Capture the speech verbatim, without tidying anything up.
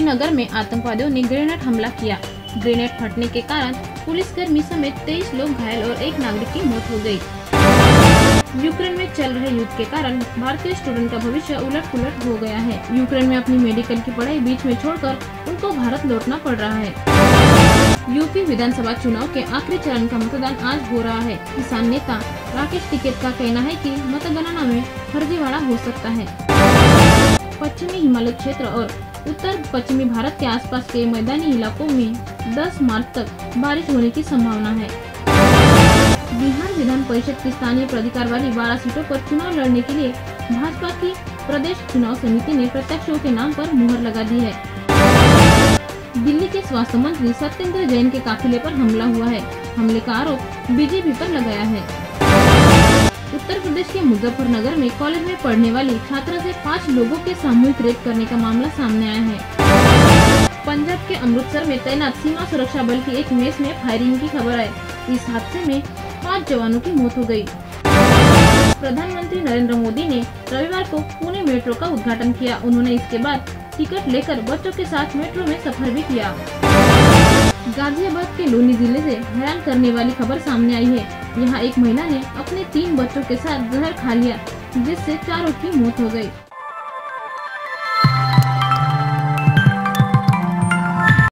नगर में आतंकवादियों ने ग्रेनेड हमला किया। ग्रेनेड फटने के कारण पुलिसकर्मी समेत तेईस लोग घायल और एक नागरिक की मौत हो गई। यूक्रेन में चल रहे युद्ध के कारण भारतीय स्टूडेंट का भविष्य उलट पुलट हो गया है। यूक्रेन में अपनी मेडिकल की पढ़ाई बीच में छोड़कर उनको भारत लौटना पड़ रहा है। यूपी विधानसभा चुनाव के आखिरी चरण का मतदान आज हो रहा है। किसान नेता राकेश टिकैत का कहना है कि मतगणना में फर्जीवाड़ा हो सकता है। पश्चिमी हिमालय क्षेत्र और उत्तर पश्चिमी भारत के आसपास के मैदानी इलाकों में दस मार्च तक बारिश होने की संभावना है। बिहार विधान परिषद की स्थानीय प्राधिकार वाली बारह सीटों पर चुनाव लड़ने के लिए भाजपा की प्रदेश चुनाव समिति ने प्रत्याशियों के नाम पर मुहर लगा दी है। दिल्ली के स्वास्थ्य मंत्री सत्येंद्र जैन के काफिले पर हमला हुआ है। हमले का आरोप बीजेपी पर लगाया है। उत्तर प्रदेश के मुजफ्फरनगर में कॉलेज में पढ़ने वाली छात्रा से पाँच लोगों के सामूहिक रेप करने का मामला सामने आया है। पंजाब के अमृतसर में तैनात सीमा सुरक्षा बल की एक मेस में फायरिंग की खबर है। इस हादसे में पाँच जवानों की मौत हो गई। प्रधानमंत्री नरेंद्र मोदी ने रविवार को पुणे मेट्रो का उद्घाटन किया। उन्होंने इसके बाद टिकट लेकर बच्चों के साथ मेट्रो में सफर भी किया। गाजियाबाद के लोनी जिले से हैरान करने वाली खबर सामने आई है। यहाँ एक महिला ने अपने तीन बच्चों के साथ जहर खा लिया, जिससे चारों की मौत हो गई।